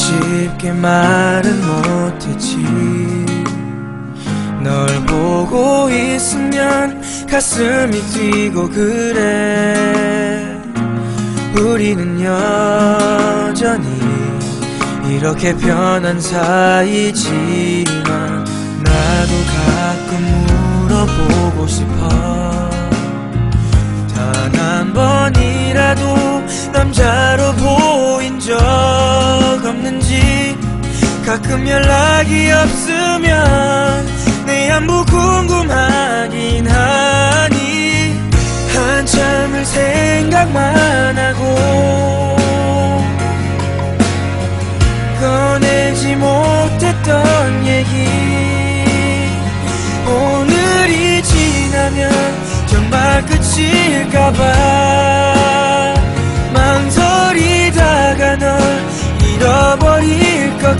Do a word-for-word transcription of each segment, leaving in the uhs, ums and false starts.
쉽게 말은 못했지. 널 보고 있으면 가슴이 뛰고 그래. 우리는 여전히 이렇게 편한 사이지만 나도 가끔 물어보고 싶어. 단 한 번이라도 남자로 보인 적 없는지. 가끔 연락이 없으면 내 안부 궁금하긴 하니 한참을 생각만 하고 꺼내지 못했던 얘기. 오늘이 지나면 정말 끝일까봐 망설이다가 널 잃어버릴 것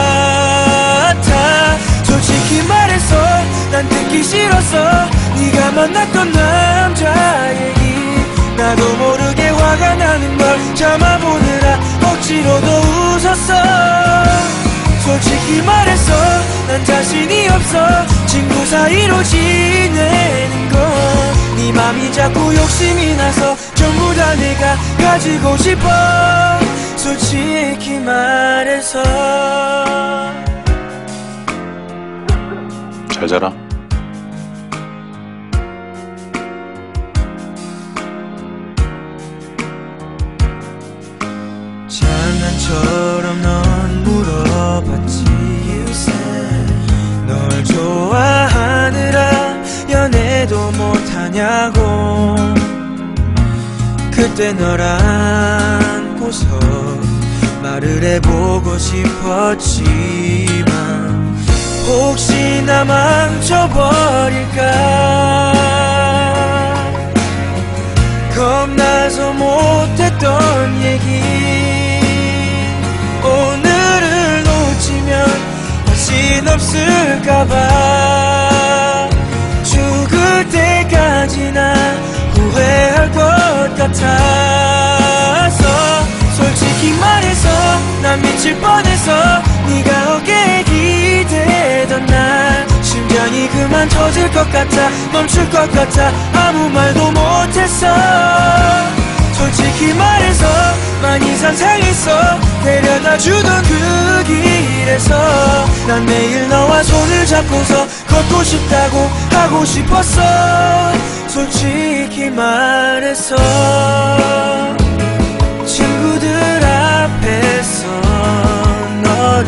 같아. 솔직히 말해서 난 듣기 싫었어. 네가 만났던 남자 얘기. 나도 모르게 화가 나는 걸 참아보느라 억지로도 웃었어. 솔직히 말해서 난 자신이 없어. 친구 사이로 지내는 건 네 맘이 자꾸 욕심이 나서 전부 다 내가 가지고 싶어. 솔직히 말해서. 잘 자라. 장난처럼 넌 물어봤지. 널 좋아하느라 연애도 못하냐고. 그때 널 안고서 말을 해보고 싶었지만 혹시나 망쳐버릴까 겁나서 못했던 얘기. 오늘을 놓치면 다신 없을까봐 죽을 때까지나 후회할 것 같아서. 솔직히 말해서 난 미칠 뻔해서 네가 어깨에 기대던 날 심장이 그만 터질 것 같아. 멈출 것 같아. 아무 말도 못했어. 솔직히 말해서 많이 상상했어. 데려다 주던 그 길에서 난 매일 너와 손을 잡고서 걷고 싶다고 하고 싶었어. 솔직히 말해서 친구들 앞에서 너를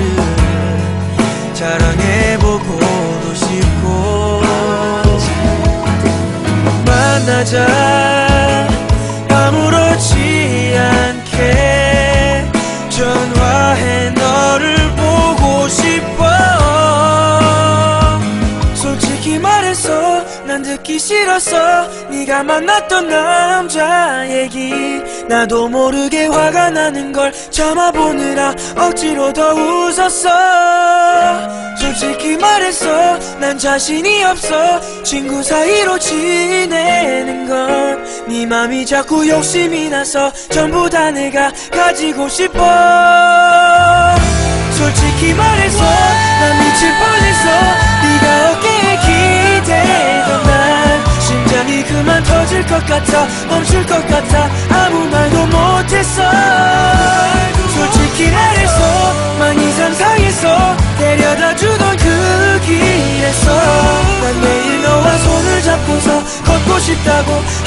자랑해보고도 싶고 만나자 아무렇지 않게 전화해 너를 보고 싶어. 솔직히 말해서 난 듣기 싫었어. 네가 만났던 남자 얘기. 나도 모르게 화가 나는 걸 참아보느라 억지로 더 웃었어. 솔직히 말해서 난 자신이 없어. 친구 사이로 지내는 건 네 맘이 자꾸 욕심이 나서 전부 다 내가 가지고 싶어. 솔직히 말해서 난 미칠 뻔했어. 네가 어깨에 기대던 날 심장이 그만 터질 것 같아. 멈출 것 같아. 아무 말도 못했어. 솔직히 말해서 많이 상상했어. 데려다 주던 그 길에서 난 매일 너와 손을 잡고서 걷고 싶다고